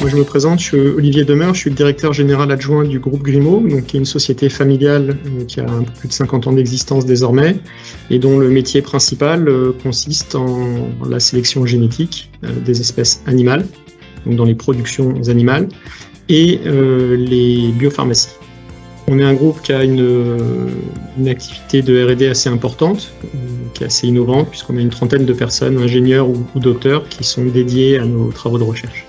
Moi, je me présente, je suis Olivier Demeure, je suis le directeur général adjoint du groupe Grimaud, donc, qui est une société familiale qui a un peu plus de 50 ans d'existence désormais et dont le métier principal consiste en la sélection génétique des espèces animales, donc dans les productions animales, et les biopharmacies. On est un groupe qui a une activité de R&D assez importante, qui est assez innovante, puisqu'on a une trentaine de personnes, ingénieurs ou docteurs, qui sont dédiés à nos travaux de recherche.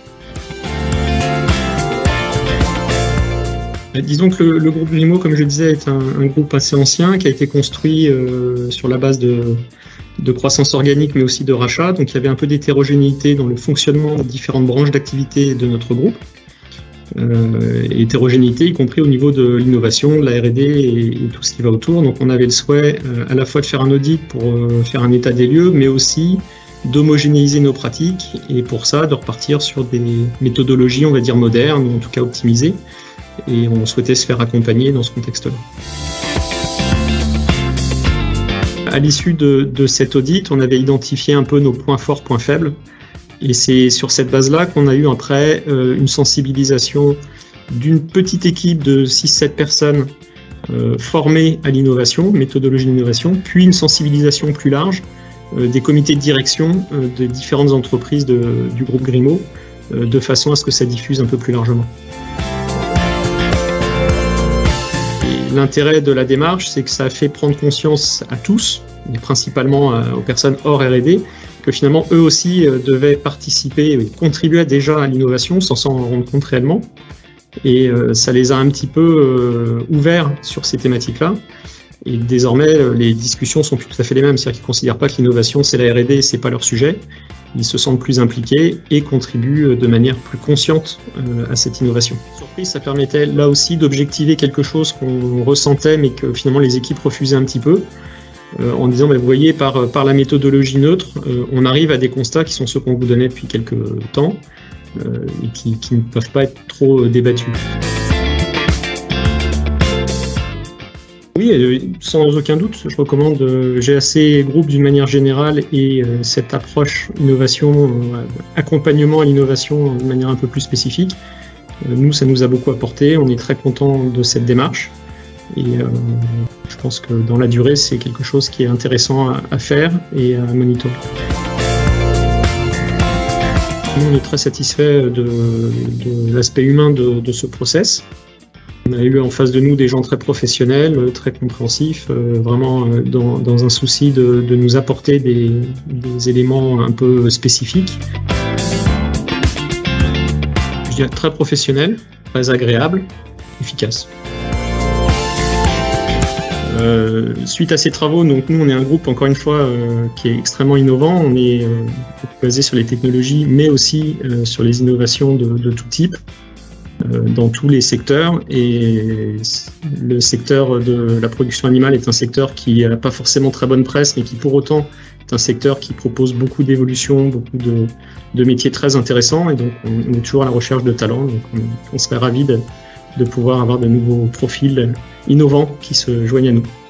Disons que le groupe Grimaud, comme je disais, est un groupe assez ancien, qui a été construit sur la base de croissance organique, mais aussi de rachat. Donc il y avait un peu d'hétérogénéité dans le fonctionnement des différentes branches d'activité de notre groupe. Hétérogénéité, y compris au niveau de l'innovation, de la R&D et tout ce qui va autour. Donc on avait le souhait à la fois de faire un audit pour faire un état des lieux, mais aussi d'homogénéiser nos pratiques, et pour ça de repartir sur des méthodologies, on va dire modernes, ou en tout cas optimisées. Et on souhaitait se faire accompagner dans ce contexte-là. À l'issue de cet audit, on avait identifié un peu nos points forts, points faibles. Et c'est sur cette base-là qu'on a eu après une sensibilisation d'une petite équipe de 6-7 personnes formées à l'innovation, méthodologie d'innovation, puis une sensibilisation plus large des comités de direction de différentes entreprises du groupe Grimaud, de façon à ce que ça diffuse un peu plus largement. L'intérêt de la démarche, c'est que ça a fait prendre conscience à tous, et principalement aux personnes hors R&D, que finalement eux aussi devaient participer et contribuer déjà à l'innovation sans s'en rendre compte réellement. Et ça les a un petit peu ouverts sur ces thématiques-là. Et désormais, les discussions sont plus tout à fait les mêmes. C'est-à-dire qu'ils ne considèrent pas que l'innovation, c'est la R&D, c'est pas leur sujet. Ils se sentent plus impliqués et contribuent de manière plus consciente à cette innovation. Surprise, ça permettait là aussi d'objectiver quelque chose qu'on ressentait, mais que finalement les équipes refusaient un petit peu, en disant, vous voyez, par la méthodologie neutre, on arrive à des constats qui sont ceux qu'on vous donnait depuis quelques temps et qui ne peuvent pas être trop débattus. Oui, sans aucun doute, je recommande GAC Group d'une manière générale et cette approche innovation, accompagnement à l'innovation de manière un peu plus spécifique. Nous, ça nous a beaucoup apporté, on est très content de cette démarche et je pense que dans la durée, c'est quelque chose qui est intéressant à faire et à monitorer. Nous, on est très satisfait de l'aspect humain de ce process. On a eu en face de nous des gens très professionnels, très compréhensifs, vraiment dans un souci de nous apporter des éléments un peu spécifiques. Je dirais très professionnel, très agréable, efficace. Suite à ces travaux, donc nous on est un groupe encore une fois qui est extrêmement innovant, on est basé sur les technologies mais aussi sur les innovations de tout type. Dans tous les secteurs, et le secteur de la production animale est un secteur qui n'a pas forcément très bonne presse, mais qui pour autant est un secteur qui propose beaucoup d'évolutions, beaucoup de métiers très intéressants, et donc on est toujours à la recherche de talents, donc on serait ravis de pouvoir avoir de nouveaux profils innovants qui se joignent à nous.